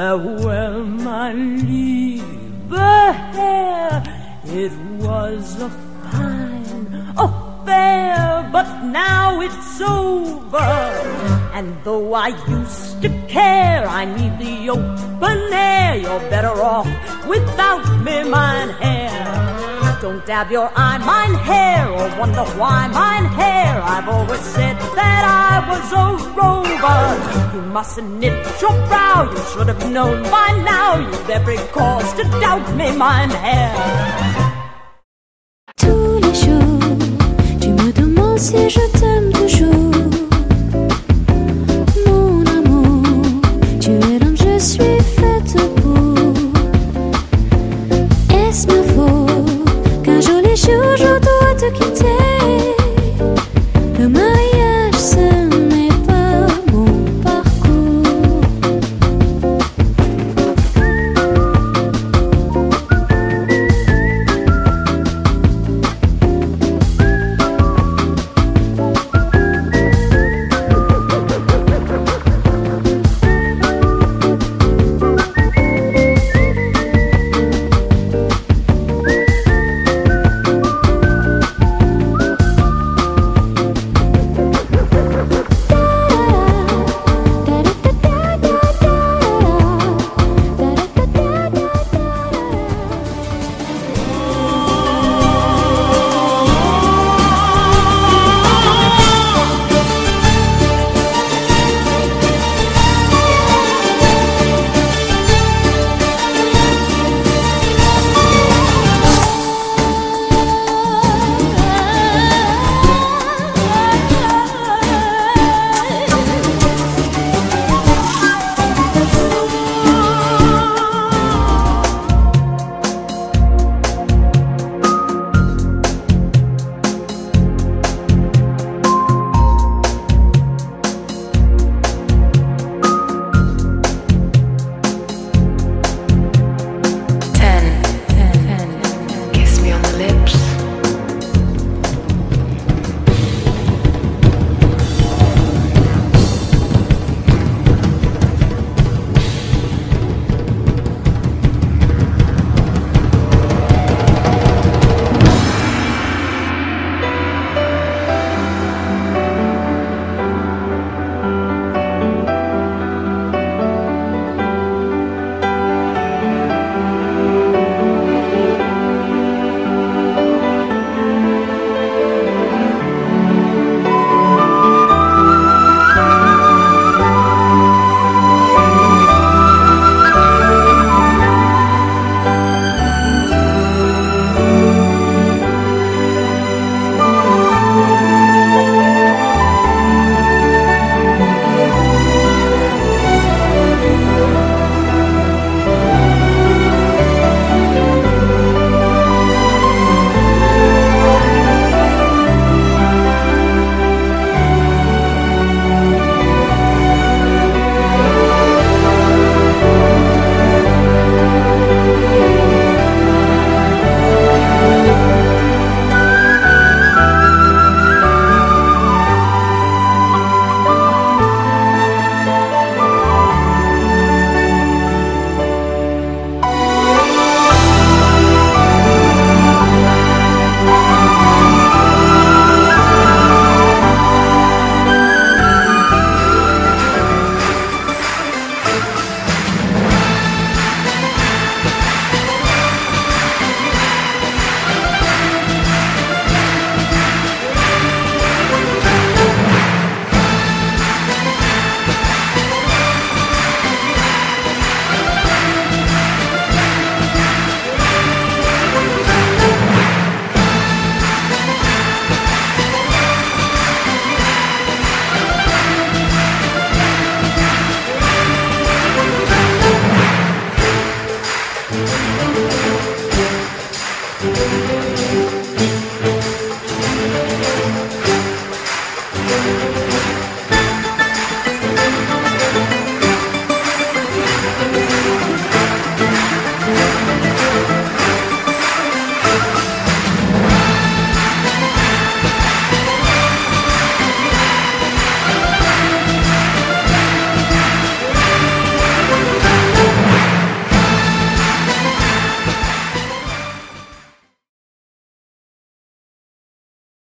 Farewell, my liebe Herr, it was a fine affair, but now it's over. And though I used to care, I need the open air. You're better off without me, mein Herr. Don't dab your eye, mein Herr, or wonder why, mein Herr. I've always said that I was a rover. You mustn't knit your brow, you should have known by now. You've every cause to doubt me, mein Herr. Tous les jours, tu me demandes si je t'aime toujours.